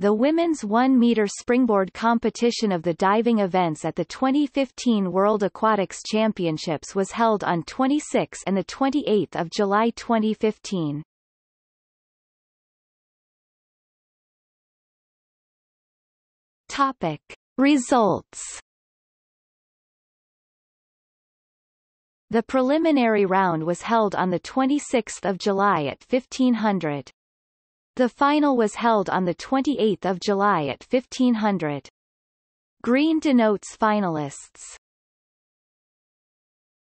The women's 1 metre springboard competition of the diving events at the 2015 World Aquatics Championships was held on 26 and 28 July 2015. Topic. Results. The preliminary round was held on 26 July at 1500. The final was held on 28 July at 1500. Green denotes finalists.